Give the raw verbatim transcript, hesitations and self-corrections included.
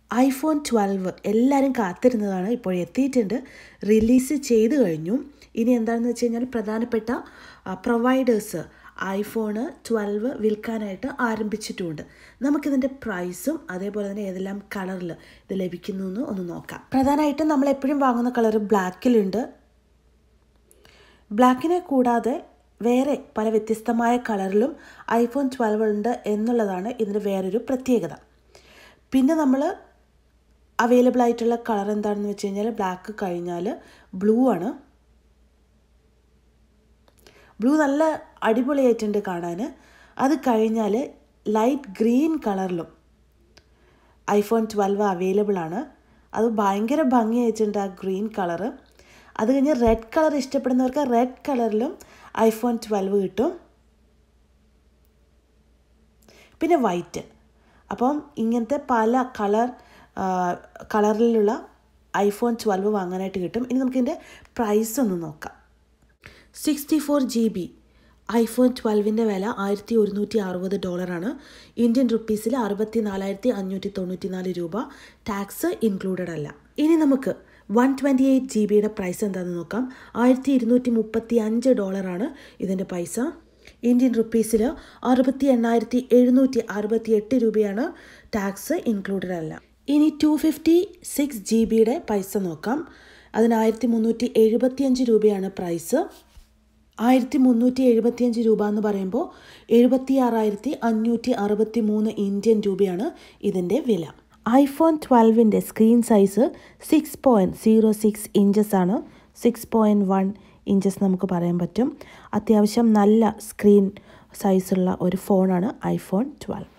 IPhone twelve എല്ലാവരും കാത്തിരുന്നതാണ്, ഇപ്പോൾ എത്തിയിട്ടുണ്ട്, റിലീസ് ചെയ്ത് കഴിഞ്ഞു. ഇനി എന്താണെന്ന് വെച്ച് കഴിഞ്ഞാൽ പ്രധാനപ്പെട്ട പ്രൊവൈഡേഴ്സ് ഐഫോണ് ട്വൽവ് വിൽക്കാനായിട്ട് ആരംഭിച്ചിട്ടുമുണ്ട്. നമുക്കിതിൻ്റെ പ്രൈസും അതേപോലെ തന്നെ ഏതെല്ലാം കളറിൽ ഇത് ലഭിക്കുന്നു എന്ന് ഒന്ന് നോക്കാം. പ്രധാനമായിട്ടും നമ്മളെപ്പോഴും വാങ്ങുന്ന കളർ ബ്ലാക്കിലുണ്ട്. ബ്ലാക്കിനെ കൂടാതെ വേറെ പല വ്യത്യസ്തമായ കളറിലും ഐഫോൺ ട്വൽവ് ഉണ്ട് എന്നുള്ളതാണ് ഇതിൻ്റെ വേറൊരു പ്രത്യേകത. പിന്നെ നമ്മൾ അവൈലബിൾ ആയിട്ടുള്ള കളർ എന്താണെന്ന് വെച്ച് കഴിഞ്ഞാൽ ബ്ലാക്ക് കഴിഞ്ഞാൽ ബ്ലൂ ആണ്. ബ്ലൂ നല്ല അടിപൊളിയായിട്ടുണ്ട് കാണാൻ. അത് കഴിഞ്ഞാൽ ലൈറ്റ് ഗ്രീൻ കളറിലും ഐഫോൺ ട്വൽവ് അവൈലബിൾ ആണ്. അത് ഭയങ്കര ഭംഗിയായിട്ടുണ്ട് ആ ഗ്രീൻ കളറ്. അത് കഴിഞ്ഞ് റെഡ് കളർ ഇഷ്ടപ്പെടുന്നവർക്ക് റെഡ് കളറിലും ഐഫോൺ ട്വൽവ് കിട്ടും. പിന്നെ വൈറ്റ്. അപ്പം ഇങ്ങനത്തെ പല കളർ കളറിലുള്ള ഐഫോൺ ട്വൽവ് വാങ്ങാനായിട്ട് കിട്ടും. ഇനി നമുക്കിതിൻ്റെ പ്രൈസ് ഒന്ന് നോക്കാം. Sixty four G B iPhone ട്വൽവിൻ്റെ വില ആയിരത്തി ഒരുന്നൂറ്റി അറുപത് ഡോളറാണ്. ഇന്ത്യൻ റുപ്പീസിൽ അറുപത്തി നാലായിരത്തി അഞ്ഞൂറ്റി തൊണ്ണൂറ്റി നാല് രൂപ. ടാക്സ് ഇൻക്ലൂഡഡ് അല്ല. ഇനി നമുക്ക് വൺ ട്വൻറ്റി എയ്റ്റ് ജി ബിയുടെ പ്രൈസ് എന്താണെന്ന് നോക്കാം. ആയിരത്തി ഇരുന്നൂറ്റി മുപ്പത്തി അഞ്ച് ഡോളറാണ് ഇതിൻ്റെ പൈസ. ഇന്ത്യൻ റുപ്പീസിൽ അറുപത്തി എണ്ണായിരത്തി എഴുന്നൂറ്റി അറുപത്തി എട്ട് രൂപയാണ്. ടാക്സ് ഇൻക്ലൂഡഡ് അല്ല. ഇനി ടു ഫിഫ്റ്റി സിക്സ് ജി ബിയുടെ പൈസ നോക്കാം. അതിന് ആയിരത്തി മുന്നൂറ്റി എഴുപത്തിയഞ്ച് രൂപയാണ് പ്രൈസ്. ആയിരത്തി മുന്നൂറ്റി എഴുപത്തിയഞ്ച് രൂപ എന്ന് പറയുമ്പോൾ എഴുപത്തി ആറായിരത്തി അഞ്ഞൂറ്റി അറുപത്തി മൂന്ന് ഇന്ത്യൻ രൂപയാണ് ഇതിൻ്റെ വില. ഐഫോൺ ട്വൽവിൻ്റെ screen size six point zero six inches ആണ്. സിക്സ് പോയിൻറ്റ് വൺ ഇഞ്ചസ് നമുക്ക് പറയാൻ പറ്റും. അത്യാവശ്യം നല്ല സ്ക്രീൻ സൈസുള്ള ഒരു ഫോണാണ് ഐഫോൺ ട്വൽവ്.